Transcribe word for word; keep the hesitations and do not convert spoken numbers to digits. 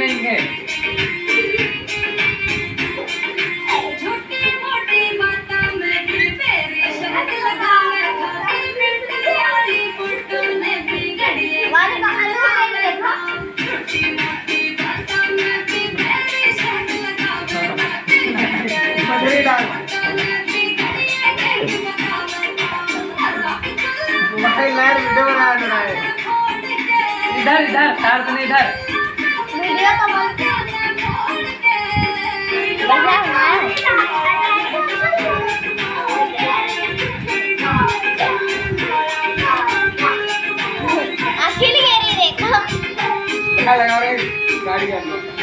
नहीं है। इधर इधर तार से इधर वीडियो तो बंद अकेली गई देखो। लगा रहे गाड़ी के अंदर।